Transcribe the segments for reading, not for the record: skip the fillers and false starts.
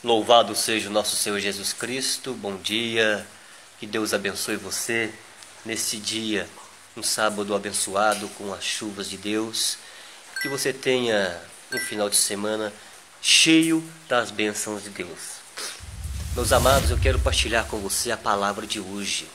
Louvado seja o nosso Senhor Jesus Cristo. Bom dia, que Deus abençoe você nesse dia, um sábado abençoado com as chuvas de Deus. Que você tenha um final de semana cheio das bênçãos de Deus. Meus amados, eu quero partilhar com você a palavra de hoje.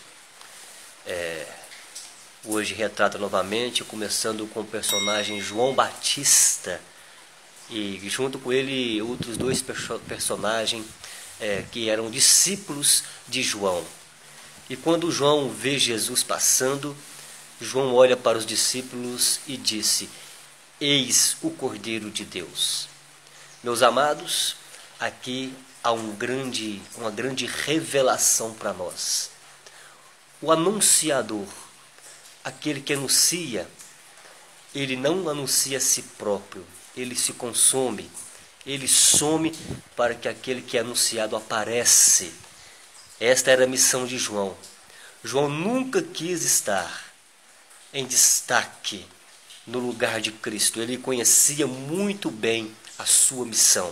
Hoje retrata novamente, começando com o personagem João Batista, e junto com ele outros dois personagens que eram discípulos de João. E quando João vê Jesus passando, João olha para os discípulos e disse: eis o Cordeiro de Deus. Meus amados, aqui há uma grande revelação para nós. O anunciador, aquele que anuncia, ele não anuncia a si próprio, ele se consome, ele some para que aquele que é anunciado aparece. Esta era a missão de João. João nunca quis estar em destaque no lugar de Cristo. Ele conhecia muito bem a sua missão.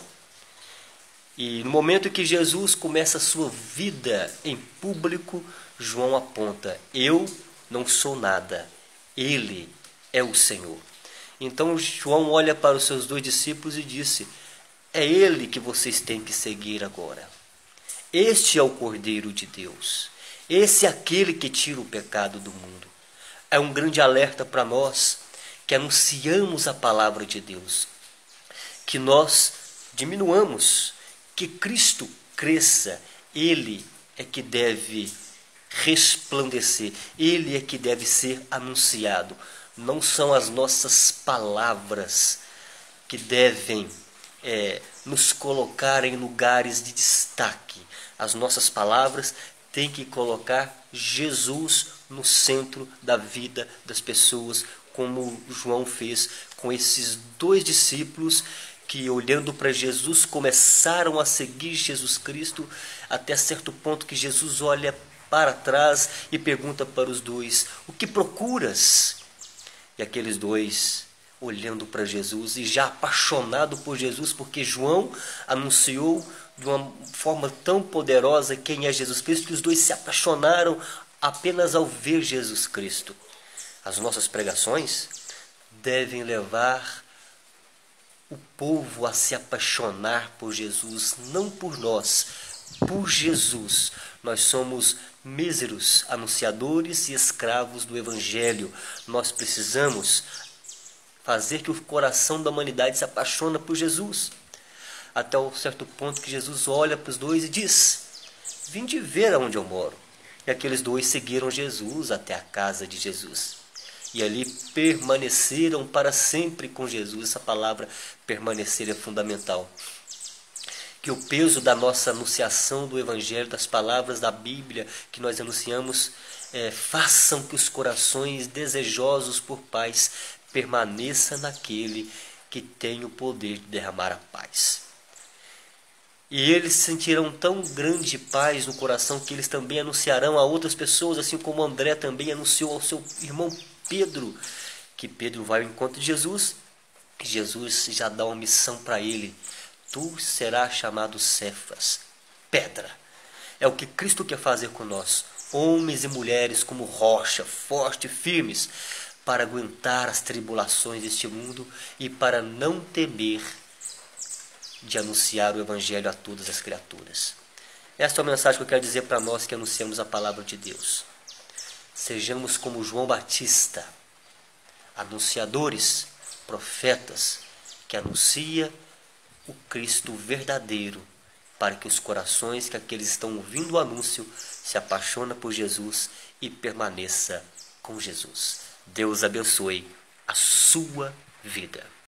E no momento que Jesus começa a sua vida em público, João aponta: eu não sou nada, ele é o Senhor. Então João olha para os seus dois discípulos e disse: é ele que vocês têm que seguir agora. Este é o Cordeiro de Deus. Esse é aquele que tira o pecado do mundo. É um grande alerta para nós que anunciamos a palavra de Deus, que nós diminuamos, que Cristo cresça. Ele é que deve resplandecer, ele é que deve ser anunciado. Não são as nossas palavras que devem nos colocar em lugares de destaque. As nossas palavras têm que colocar Jesus no centro da vida das pessoas, como João fez com esses dois discípulos que, olhando para Jesus, começaram a seguir Jesus Cristo, até certo ponto que Jesus olha para trás e pergunta para os dois: o que procuras? E aqueles dois, olhando para Jesus e já apaixonado por Jesus, porque João anunciou de uma forma tão poderosa quem é Jesus Cristo, que os dois se apaixonaram apenas ao ver Jesus Cristo. As nossas pregações devem levar o povo a se apaixonar por Jesus, não por nós, por Jesus. Nós somos míseros anunciadores e escravos do Evangelho. Nós precisamos fazer que o coração da humanidade se apaixone por Jesus, até um certo ponto que Jesus olha para os dois e diz: vinde ver aonde eu moro. E aqueles dois seguiram Jesus até a casa de Jesus, e ali permaneceram para sempre com Jesus. Essa palavra permanecer é fundamental. Que o peso da nossa anunciação do Evangelho, das palavras da Bíblia que nós anunciamos, façam que os corações desejosos por paz permaneçam naquele que tem o poder de derramar a paz. E eles sentirão tão grande paz no coração que eles também anunciarão a outras pessoas, assim como André também anunciou ao seu irmão Pedro, que Pedro vai ao encontro de Jesus. Jesus já dá uma missão para ele: tu serás chamado Cefas, pedra. É o que Cristo quer fazer com nós, homens e mulheres como rocha, forte e firmes, para aguentar as tribulações deste mundo e para não temer de anunciar o Evangelho a todas as criaturas. Esta é a mensagem que eu quero dizer para nós que anunciamos a palavra de Deus. Sejamos como João Batista, anunciadores, profetas, que anuncia o Cristo verdadeiro, para que os corações que aqueles estão ouvindo o anúncio se apaixonem por Jesus e permaneça com Jesus. Deus abençoe a sua vida.